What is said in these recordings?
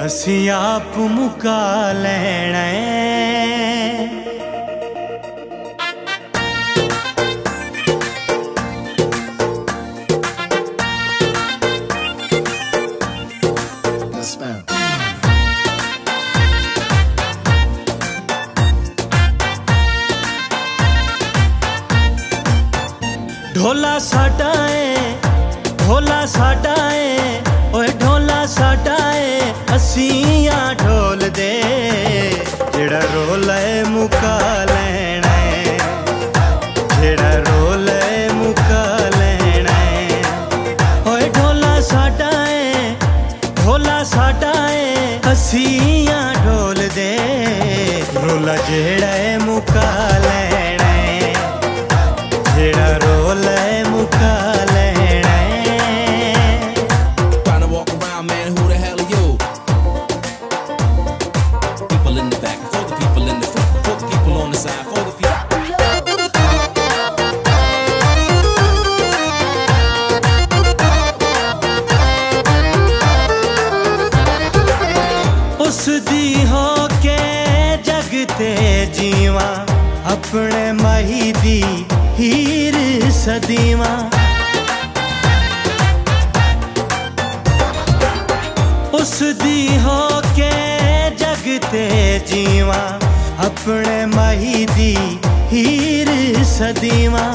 असी आप मुका लेना ढोला साडा है ओए ढोला साडा है असियां ढोल दे जेड़ा रोल है मुका लेना है जेड़ा रोल है मुका लेना है ओए ढोला साडा है असियां ढोल दे रोला जेड़ा है मुका लेना है जेड़ा रोल है मुका लेना है। Trying to walk around, man, who the hell are you? People in the back, for the people in the front, for the people on the side, for the people. उस दी हो के जगते जीवा अपने माही दी हीर सदीवा उस दी हो के जगते जीवा अपने माही दी हीर सदीवा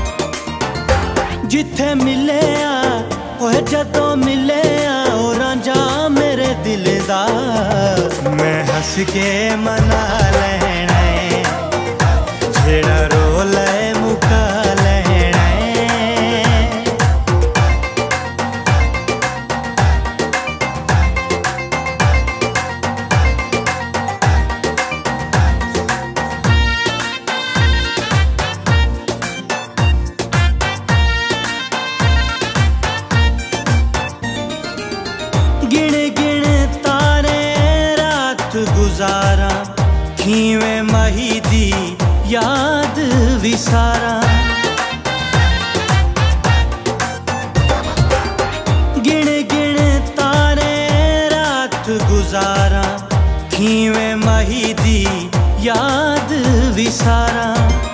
जिथे मिले ओए जदों मिले ओ रांझा मेरे दिल दा मैं हंस के मना लेना है जेड़ा रोल है मुका लेना है। गिण गिण तारे रात गुजारा खीवे मही दी याद विसारा गिण गिण तारे रात गुजारा खीवे मही दी याद विसारा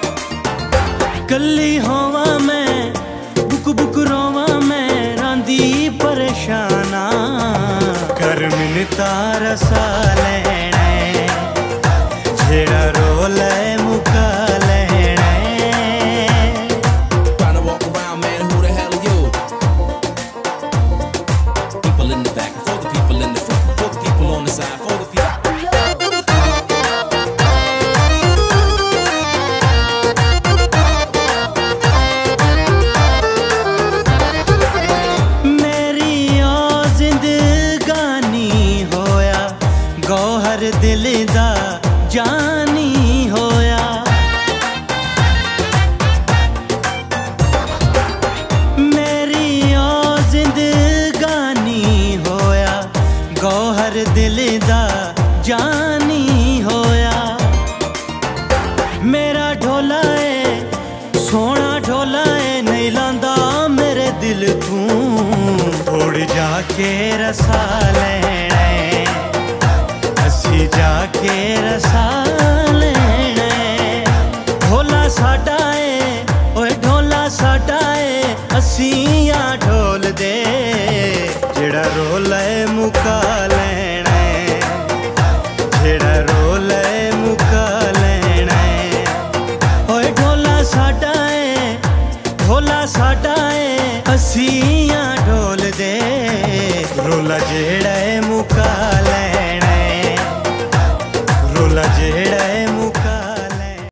कली होवा मैं बुक बुक रोवा मैं रांदी परेशाना कर मिनता रसा लेना है जेड़ा रोल है मुका लेना है। Trying to walk around, man, who the hell are you? People in the back, for the people in the front, for the people on the side, for the people. Gauhar दिल दा जानी होया मेरी ओ जिंदगानी होया गौहर दिल दा जानी होया मेरा ढोला है सोना ढोला है नहीं लांदा मेरे दिल तू थोड़ी जाके रसा लेना है जाके रसा लेना है। ढोला साडा है ओए ढोला साडा है असियां ढोल दे जेड़ा रोल है मुका लेना है जेड़ा रोल है मुका लेना है ओए ढोला साडा है असियां ढोल दे रोला जेड़ा है मुका